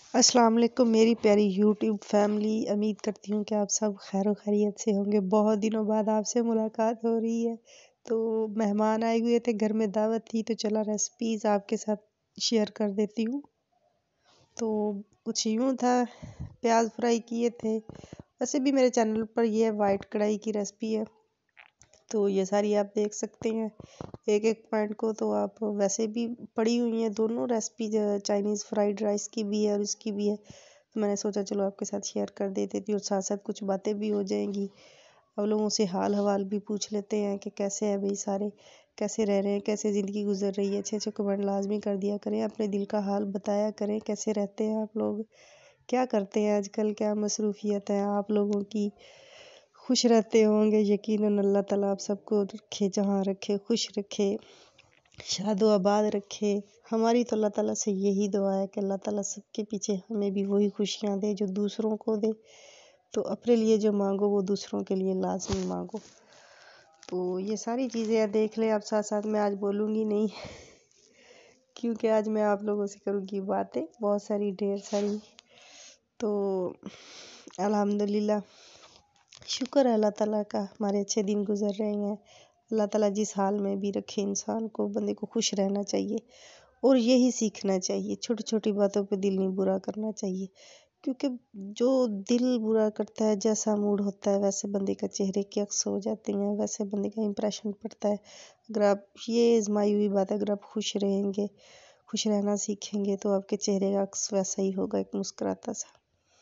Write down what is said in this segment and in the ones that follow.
السلام علیکم میری پیاری یوٹیوب فیملی، امید کرتی ہوں کہ آپ سب خیر و خیریت سے ہوں گے۔ بہت دنوں بعد آپ سے ملاقات ہو رہی ہے، تو مہمان آئے ہوئے تھے، گھر میں دعوت تھی، تو چلا ریسپیز آپ کے ساتھ شیئر کر دیتی ہوں۔ تو کچھ یوں تھا، پیاز فرائی کیے تھے۔ ویسے بھی میرے چینل پر یہ وائٹ کڑھائی کی ریسپی ہے، تو یہ ساری آپ دیکھ سکتے ہیں ایک ایک پوائنٹ کو۔ تو آپ ویسے بھی پڑی ہوئی ہیں دونوں ریسپی، چائنیز فرائیڈ رائس کی بھی ہے اور اس کی بھی ہے، تو میں نے سوچا چلو آپ کے ساتھ شیئر کر دیتی تھی، اور ساتھ ساتھ کچھ باتیں بھی ہو جائیں گی۔ اب لوگوں سے حال حوال بھی پوچھ لیتے ہیں کہ کیسے ہیں بھئی سارے، کیسے رہ رہے ہیں، کیسے زندگی گزر رہی ہے۔ اچھے اچھے کمنٹ لازمی کر دیا کریں، اپنے دل کا حال بتایا کریں، کیسے رہتے ہیں آپ لوگ، کیا کرتے ہیں آج کل، کیا مصروفیت ہے آپ لوگوں کی۔ خوش رہتے ہوں گے، یقیناً اللہ تعالیٰ آپ سب کو رکھے، جہاں رکھے خوش رکھے، شاد و آباد رکھے۔ ہماری تو اللہ تعالیٰ سے یہی دعا ہے کہ اللہ تعالیٰ سب کے پیچھے ہمیں بھی وہی خوشیاں دے جو دوسروں کو دے۔ تو اپنے لیے جو مانگو وہ دوسروں کے لیے لازمی مانگو۔ تو یہ ساری چیزیں دیکھ لیں آپ، ساتھ ساتھ میں آج بولوں گی نہیں، کیونکہ آج میں آپ لوگوں سے کروں گی باتیں بہت ساری، ڈھیر ساری۔ تو الحمدللہ شکر ہے اللہ تعالیٰ کا، ہمارے اچھے دن گزر رہے ہیں۔ اللہ تعالیٰ جس حال میں بھی رکھے، انسان کو، بندے کو خوش رہنا چاہیے اور یہی سیکھنا چاہیے۔ چھوٹی چھوٹی باتوں پہ دل نہیں برا کرنا چاہیے، کیونکہ جو دل برا کرتا ہے، جیسا موڈ ہوتا ہے ویسے بندے کا چہرے کے عکس ہو جاتے ہیں، ویسے بندے کا امپریشن پڑتا ہے۔ اگر آپ، یہ آزمائی ہوئی بات ہے، اگر آپ خوش رہیں گے، خوش رہنا سیکھیں گے، تو آپ کے چہرے کا عکس ویسا ہی ہوگا، ایک مسکراتا سا۔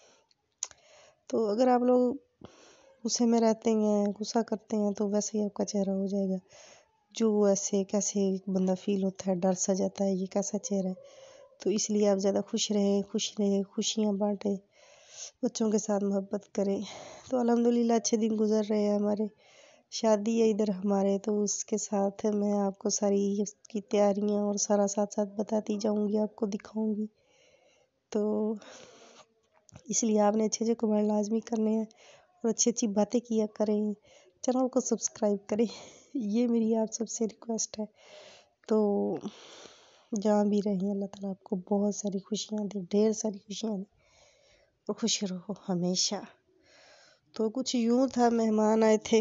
تو اگر آپ لوگ غصے میں رہتے ہیں، غصہ کرتے ہیں، تو ویسے ہی آپ کا چہرہ ہو جائے گا۔ جو ایسے کیسے بندہ فیل ہوتا ہے، ڈر سا جاتا ہے، یہ کیسا چہرہ ہے۔ تو اس لیے آپ زیادہ خوش رہیں، خوشیاں بانٹیں، بچوں کے ساتھ محبت کریں۔ تو الحمدللہ اچھے دن گزر رہے ہیں ہمارے۔ شادی ہے ادھر ہمارے، تو اس کے ساتھ میں آپ کو ساری اس کی تیاریاں اور سارا ساتھ ساتھ بتاتی جاؤں گی، آپ کو دکھاؤں گی۔ تو اس لیے آپ نے اچھے اچھے کمنٹ لازمی کرنے ہیں اور اچھی اچھی باتیں کیا کریں، چینل کو سبسکرائب کریں، یہ میری آپ سب سے ریکویسٹ ہے۔ تو جہاں بھی رہیں، اللہ تعالیٰ آپ کو بہت ساری خوشیاں دے، ڈھیر ساری خوشیاں دے، اور خوش رہو ہمیشہ۔ تو کچھ یوں تھا، مہمان آئے تھے،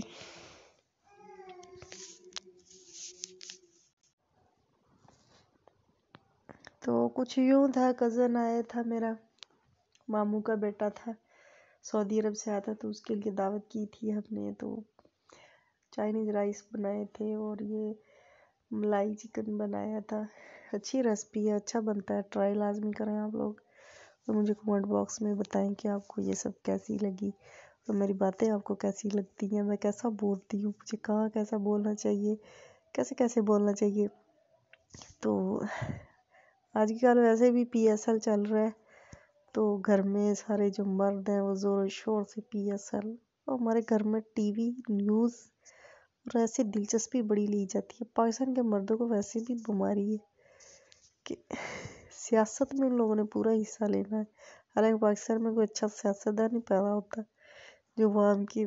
کزن آیا تھا میرا، ماموں کا بیٹا تھا، سعودی عرب سے آتا، تو اس کے لیے دعوت کی تھی ہم نے۔ تو چائنیز رائس بنائے تھے اور یہ ملائی چکن بنایا تھا۔ اچھی ریسپی ہے، اچھا بنتا ہے، ٹرائی لازمی کریں آپ لوگ، اور مجھے کمنٹ باکس میں بتائیں کہ آپ کو یہ سب کیسی لگی، اور میری باتیں آپ کو کیسی لگتی ہیں، میں کیسا بولتی ہوں، مجھے کہاں کیسا بولنا چاہیے، کیسے کیسے بولنا چاہیے۔ تو آج کل ویسے بھی PSL چل رہا ہے، تو گھر میں سارے جو مرد ہیں وہ زور و شور سے PSL، اور ہمارے گھر میں ٹی وی، نیوز، اور ایسے دلچسپی بڑی لی جاتی ہے۔ پاکستان کے مردوں کو ویسے بھی بیماری ہے کہ سیاست میں ان لوگوں نے پورا حصہ لینا ہے، حالانکہ پاکستان میں کوئی اچھا سیاستدان نہیں پیدا ہوتا جو عوام کی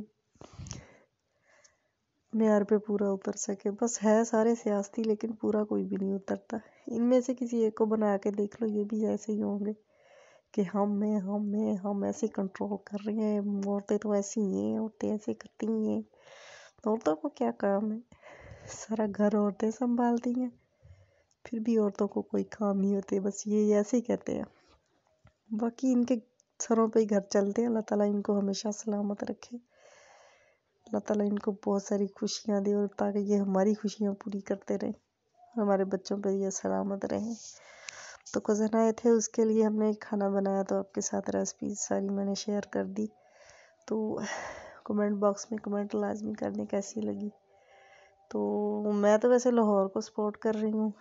معیار پہ پورا اتر سکے۔ بس ہے سارے سیاستی، لیکن پورا کوئی بھی نہیں اترتا۔ ان میں سے کسی ایک کو بنا کے دیکھ لو، یہ بھی ایسے ہی ہوں گے کہ ہم ایسے کنٹرول کر رہے ہیں، عورتیں تو ایسی ہیں، عورتیں ایسے کرتی ہیں۔ عورتوں کو کیا کام ہے، سارا گھر عورتیں سنبھالتی ہیں، پھر بھی عورتوں کو کوئی کام نہیں ہوتے، بس یہ ایسے ہی کہتے ہیں۔ باقی ان کے سروں پہ ہی گھر چلتے ہیں، اللہ تعالیٰ ان کو ہمیشہ سلامت رکھے، اللہ تعالیٰ ان کو بہت ساری خوشیاں دے، اور تاکہ یہ ہماری خوشیاں پوری کرتے رہیں، ہمارے بچوں پہ یہ سلامت رہیں۔ تو کزن آئے تھے، اس کے لیے ہم نے کھانا بنایا، تو آپ کے ساتھ ریسپیز ساری میں نے شیئر کر دی۔ تو کمنٹ باکس میں کمنٹ لازمی کرنے کیسی لگی۔ تو میں تو ویسے لاہور کو سپورٹ کر رہی ہوں،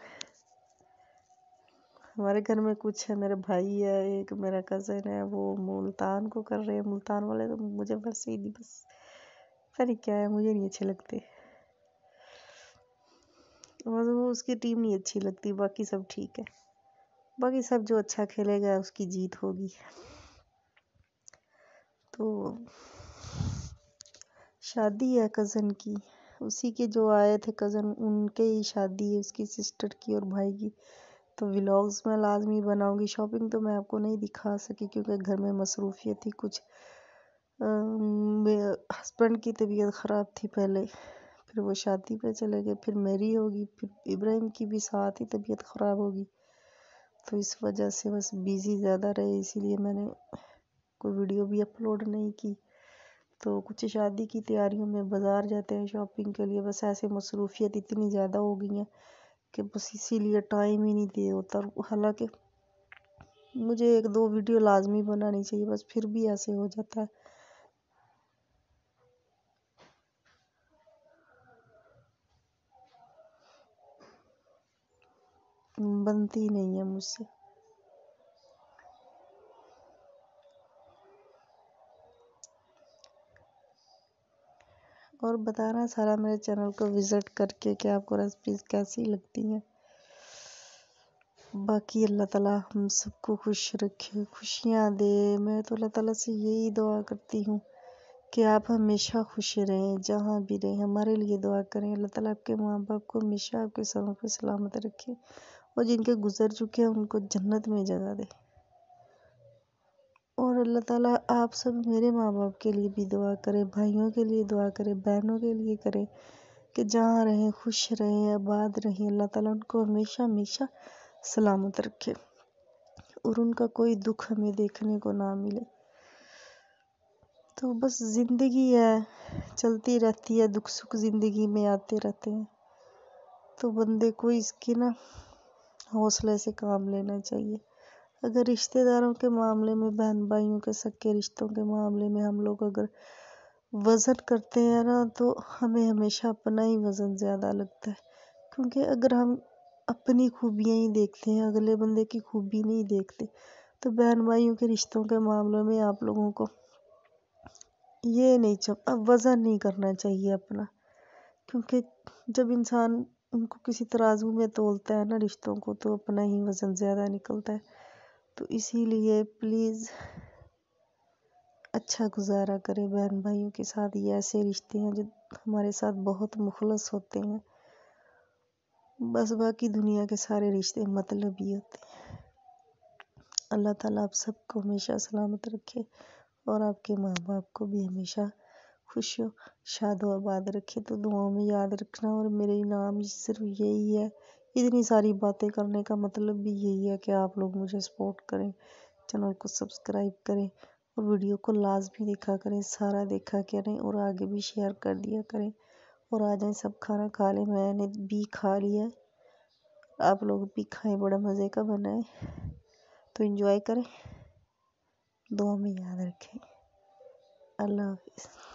ہمارے گھر میں کچھ ہے، میرے بھائی ہے، ایک میرا کزن ہے، وہ ملتان کو کر رہے ہیں۔ ملتان والے تو مجھے ویسے ہی نہیں، بس پتہ نہیں کیا ہے، مجھے نہیں اچھے لگتے، وہ اس کی ٹیم نہیں اچھی لگتی، باقی سب ٹھیک ہے، باقی سب جو اچھا کھیلے گا اس کی جیت ہوگی۔ تو شادی ہے کزن کی، اسی کے جو آئے تھے کزن، ان کے ہی شادی ہے، اس کی سسٹر کی اور بھائی کی، تو ولاگز میں لازمی بناؤں گی. شاپنگ تو میں آپ کو نہیں دکھا سکی کیونکہ گھر میں مصروفیت تھی کچھ. ہسبینڈ کی طبیعت خراب تھی پہلے، پھر وہ شادی پہ چلے گئے، پھر میری ہوگی، پھر ابراہیم کی بھی ساتھ ہی طبیعت خراب ہوگی. تو اس وجہ سے بس بیزی زیادہ رہے، اسی لیے میں نے کوئی ویڈیو بھی اپلوڈ نہیں کی. تو کچھ شادی کی تیاریوں میں بازار جاتے ہیں شاپنگ کے لیے، بس ایسے مصروفیت اتنی زیادہ ہو گئی ہیں کہ بس اسی لیے ٹائم ہی نہیں دے ہوتا. حالانکہ مجھے 1-2 ویڈیو لازمی بنانی چاہیے، بس پھر بھی ایسے ہو جاتا ہے. بنتی نہیں ہے مجھ سے. اور بتانا سارا میرے چینل کو وزٹ کر کے کہ آپ کو ریسپیز کیسی لگتی ہیں. باقی اللہ تعالیٰ ہم سب کو خوش رکھے، خوشیاں دے. میں تو اللہ تعالیٰ سے یہی دعا کرتی ہوں کہ آپ ہمیشہ خوش رہیں، جہاں بھی رہیں. ہمارے لیے دعا کریں. اللہ تعالیٰ آپ کے ماں باپ کو ہمیشہ آپ کے سروں پہ سلامت رکھے، اور جن کے گزر چکے ہیں ان کو جنت میں جگہ دے. اور اللہ تعالیٰ آپ سب میرے ماں باپ کے لیے بھی دعا کرے، بھائیوں کے لیے دعا کرے، بہنوں کے لیے کرے کہ جہاں رہیں خوش رہیں، آباد رہیں. اللہ تعالیٰ ان کو ہمیشہ ہمیشہ سلامت رکھے اور ان کا کوئی دکھ ہمیں دیکھنے کو نہ ملے. تو بس زندگی ہے، چلتی رہتی ہے، دکھ سکھ زندگی میں آتے رہتے ہیں. تو بندے کو اس کی حوصلے سے کام لینا چاہیے. اگر رشتہ داروں کے معاملے میں، بہن بھائیوں کے سکے رشتوں کے معاملے میں ہم لوگ اگر وزن کرتے ہیں تو ہمیں ہمیشہ اپنا ہی وزن زیادہ لگتا ہے. کیونکہ اگر ہم اپنی خوبیاں ہی دیکھتے ہیں، اگلے بندے کی خوبی نہیں دیکھتے، تو بہن بھائیوں کے رشتوں کے معاملے میں آپ لوگوں کو یہ نہیں وزن نہیں کرنا چاہیے اپنا. کیونکہ جب انسان ان کو کسی ترازو میں تولتا ہے رشتوں کو، تو اپنا ہی وزن زیادہ نکلتا ہے. تو اسی لیے پلیز اچھا گزارا کرے بہن بھائیوں کے ساتھ. یہ ایسے رشتے ہیں جو ہمارے ساتھ بہت مخلص ہوتے ہیں. بس باقی دنیا کے سارے رشتے مطلب ہی ہوتے ہیں. اللہ تعالیٰ آپ سب کو ہمیشہ سلامت رکھے اور آپ کے ماں باپ کو بھی ہمیشہ خوش و شاد و آباد رکھے. تو دعاؤں میں یاد رکھنا. اور میرے نام صرف یہی ہے، اتنی ساری باتیں کرنے کا مطلب بھی یہی ہے کہ آپ لوگ مجھے سپورٹ کریں، چینل کو سبسکرائب کریں اور ویڈیو کو لازمی دیکھا کریں. سارا دیکھا کریں اور آگے بھی شیئر کر دیا کریں. اور آ جائیں سب کھانا کھا لیں. میں نے بھی کھا لیا ہے، آپ لوگ بھی کھائیں، بڑا مزے کا بنا ہے. تو انجوائے کریں، دعا میں یاد رکھیں. اللہ حافظ.